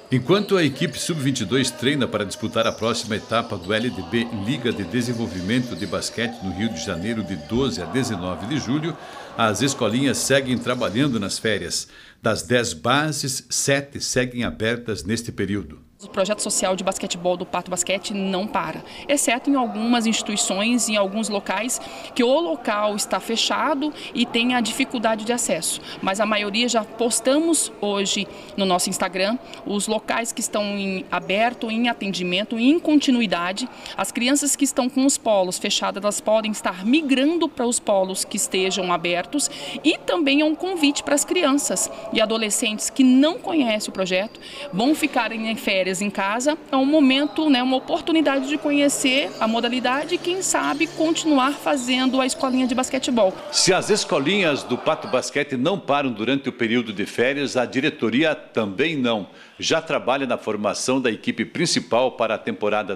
Enquanto a equipe Sub-22 treina para disputar a próxima etapa do LDB Liga de Desenvolvimento de Basquete no Rio de Janeiro de 12 a 19 de julho, as escolinhas seguem trabalhando nas férias. Das 10 bases, 7 seguem abertas neste período. O projeto social de basquetebol do Pato Basquete não para, exceto em algumas instituições, em alguns locais que o local está fechado e tem a dificuldade de acesso. Mas a maioria já postamos hoje no nosso Instagram os locais que estão em aberto, em atendimento, em continuidade. As crianças que estão com os polos fechados, elas podem estar migrando para os polos que estejam abertos, e também é um convite para as crianças e adolescentes que não conhecem o projeto, vão ficar em férias em casa. É um momento, uma oportunidade de conhecer a modalidade e, quem sabe, continuar fazendo a escolinha de basquetebol. Se as escolinhas do Pato Basquete não param durante o período de férias, a diretoria também não. Já trabalha na formação da equipe principal para a temporada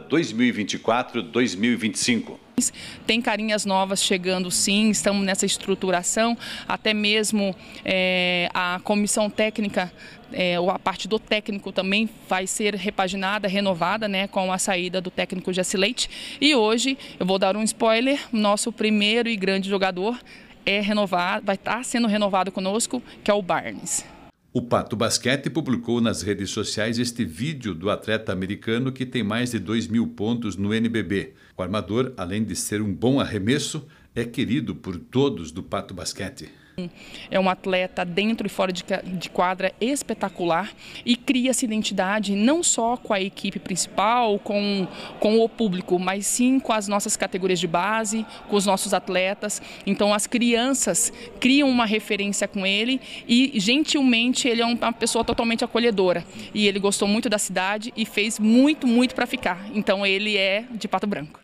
2024-2025. Tem carinhas novas chegando, sim, estamos nessa estruturação, até mesmo a comissão técnica, a parte do técnico também vai ser repaginada, renovada, com a saída do técnico Jesse Leite. E hoje, eu vou dar um spoiler, nosso primeiro e grande jogador vai estar sendo renovado conosco, que é o Barnes. O Pato Basquete publicou nas redes sociais este vídeo do atleta americano que tem mais de 2.000 pontos no NBB. O armador, além de ser um bom arremesso, é querido por todos do Pato Basquete. É um atleta dentro e fora de quadra espetacular e cria-se identidade não só com a equipe principal, com o público, mas sim com as nossas categorias de base, com os nossos atletas. Então as crianças criam uma referência com ele e gentilmente ele é uma pessoa totalmente acolhedora. E ele gostou muito da cidade e fez muito para ficar. Então ele é de Pato Branco.